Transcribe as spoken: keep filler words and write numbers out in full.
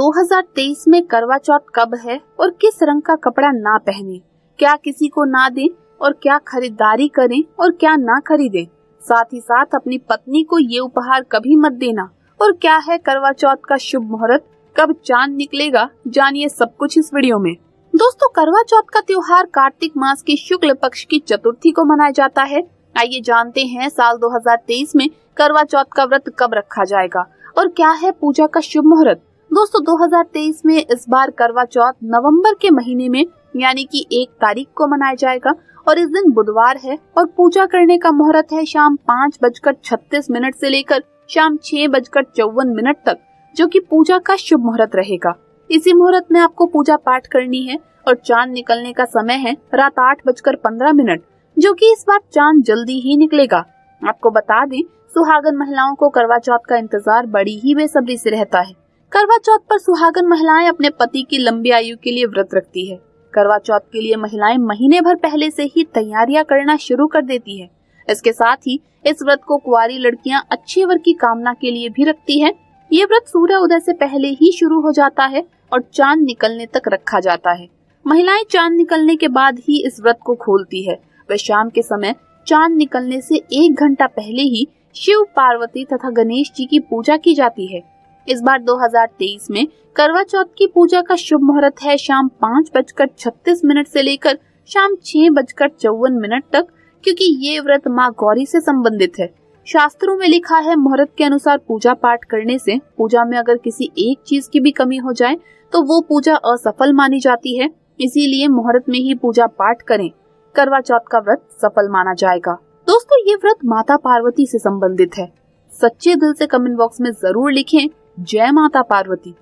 दो हज़ार तेईस में करवा चौथ कब है और किस रंग का कपड़ा ना पहने, क्या किसी को ना दें और क्या खरीदारी करें और क्या ना खरीदें, साथ ही साथ अपनी पत्नी को ये उपहार कभी मत देना, और क्या है करवा चौथ का शुभ मुहूर्त, कब चांद निकलेगा, जानिए सब कुछ इस वीडियो में। दोस्तों, करवा चौथ का त्योहार कार्तिक मास की शुक्ल पक्ष की चतुर्थी को मनाया जाता है। आइए जानते हैं साल दो हज़ार तेईस में करवा चौथ का व्रत कब रखा जाएगा और क्या है पूजा का शुभ मुहूर्त। दोस्तों, दो हज़ार तेईस में इस बार करवा चौथ नवंबर के महीने में यानी कि एक तारीख को मनाया जाएगा और इस दिन बुधवार है और पूजा करने का मुहूर्त है शाम पाँच बजकर छत्तीस मिनट से लेकर शाम छह बजकर चौवन मिनट तक, जो कि पूजा का शुभ मुहूर्त रहेगा। इसी मुहूर्त में आपको पूजा पाठ करनी है और चांद निकलने का समय है रात आठ बजकर पंद्रह मिनट, जो कि इस बार चांद जल्दी ही निकलेगा। आपको बता दें, सुहागन महिलाओं को करवा चौथ का इंतजार बड़ी ही बेसब्री से रहता है। करवा चौथ पर सुहागन महिलाएं अपने पति की लंबी आयु के लिए व्रत रखती है। करवा चौथ के लिए महिलाएं महीने भर पहले से ही तैयारियां करना शुरू कर देती है। इसके साथ ही इस व्रत को कुंवारी लड़कियां अच्छे वर की कामना के लिए भी रखती है। ये व्रत सूर्य उदय से पहले ही शुरू हो जाता है और चांद निकलने तक रखा जाता है। महिलाएं चांद निकलने के बाद ही इस व्रत को खोलती है। वह शाम के समय चांद निकलने से एक घंटा पहले ही शिव, पार्वती तथा गणेश जी की पूजा की जाती है। इस बार दो हज़ार तेईस में करवा चौथ की पूजा का शुभ मुहूर्त है शाम पाँच बजकर छत्तीस मिनट से लेकर शाम छह बजकर चौवन मिनट तक, क्योंकि ये व्रत माँ गौरी से संबंधित है। शास्त्रों में लिखा है, मुहूर्त के अनुसार पूजा पाठ करने से पूजा में अगर किसी एक चीज की भी कमी हो जाए तो वो पूजा असफल मानी जाती है। इसीलिए मुहूर्त में ही पूजा पाठ करें, करवा चौथ का व्रत सफल माना जाएगा। दोस्तों, ये व्रत माता पार्वती से संबंधित है। सच्चे दिल से कमेंट बॉक्स में जरूर लिखें, जय माता पार्वती।